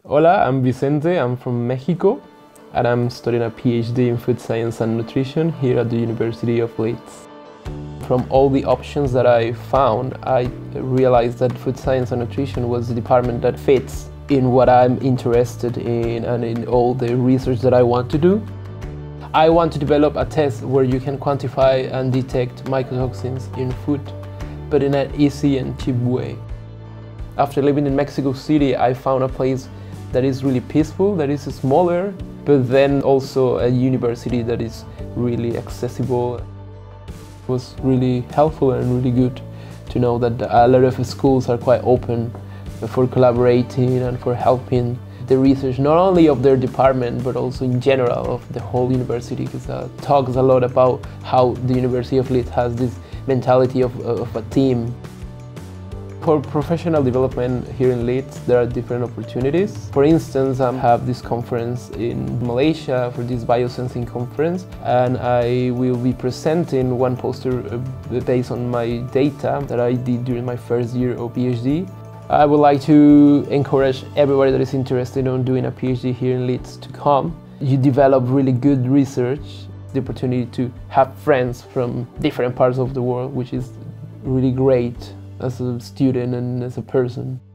Hola, I'm Vicente, I'm from Mexico, and I'm studying a PhD in food science and nutrition here at the University of Leeds. From all the options that I found, I realized that food science and nutrition was the department that fits in what I'm interested in and in all the research that I want to do. I want to develop a test where you can quantify and detect mycotoxins in food, but in an easy and cheap way. After living in Mexico City, I found a place that is really peaceful, that is smaller, but then also a university that is really accessible. It was really helpful and really good to know that a lot of schools are quite open for collaborating and for helping the research, not only of their department, but also in general of the whole university, because it talks a lot about how the University of Leeds has this mentality of a team. For professional development here in Leeds, there are different opportunities. For instance, I have this conference in Malaysia for this biosensing conference, and I will be presenting one poster based on my data that I did during my first year of PhD. I would like to encourage everybody that is interested in doing a PhD here in Leeds to come. You develop really good research, the opportunity to have friends from different parts of the world, which is really great as a student and as a person.